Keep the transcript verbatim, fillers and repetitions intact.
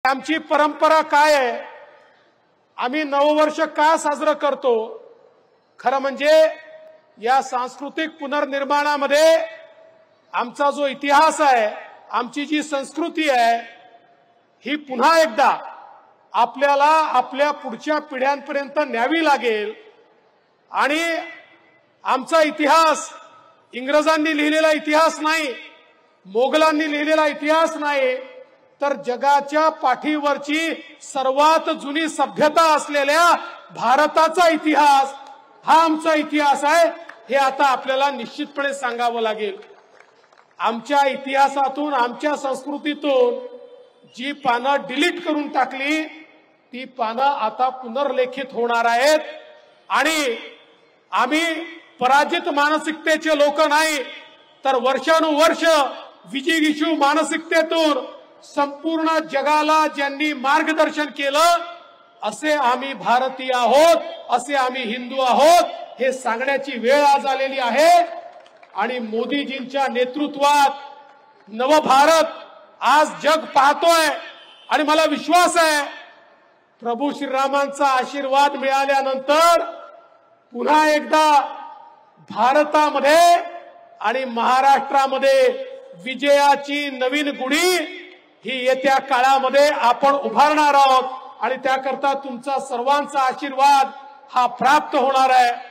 आमची परंपरा काय आहे, आम्ही नववर्ष का साजरं करतो। खरं म्हणजे या सांस्कृतिक पुनर्निर्माणामध्ये आमचा जो इतिहास आहे, आमची जी संस्कृती आहे, ही पुन्हा एकदा आपल्याला आपल्या पुढच्या पिढ्यांपर्यंत न्यावी लागेल। आणि आमचा इतिहास इंग्रजांनी लिहिलेला इतिहास नाही, मोगलांनी लिहिलेला इतिहास नाही, तर जगाच्या पाठीवरची सर्वात जुनी सभ्यता असलेल्या भारताचा इतिहास हा आमचा इतिहास आहे। हे आता आपल्याला निश्चितपणे सांगावं लागेल। आमच्या इतिहासातून, आमच्या संस्कृतीतून जी पानं डिलीट करून टाकली, ती पानं आता पुनर्लेखित होणार आहेत। आणि आम्ही पराजित मानसिकतेचे लोक नाही, तर वर्षानुवर्ष विजिगीषू मानसिकतेतून संपूर्ण जगाला ज्यांनी मार्गदर्शन केलं, असे आम्ही भारतीय आहोत, असे आम्ही हिंदू आहोत, हे सांगण्याची वेळ आज आलेली आहे। आणि मोदीजींच्या नेतृत्वात नवभारत आज जग पाहतोय। आणि मला विश्वास आहे, प्रभू श्रीरामांचा आशीर्वाद मिळाल्यानंतर पुन्हा एकदा भारतामध्ये आणि महाराष्ट्रामध्ये विजयाची नवीन गुढी ही येत्या काळामध्ये आपण उभारणार आहोत। आणि त्याकरता तुमचा सर्वांचा आशीर्वाद हा प्राप्त होणार आहे।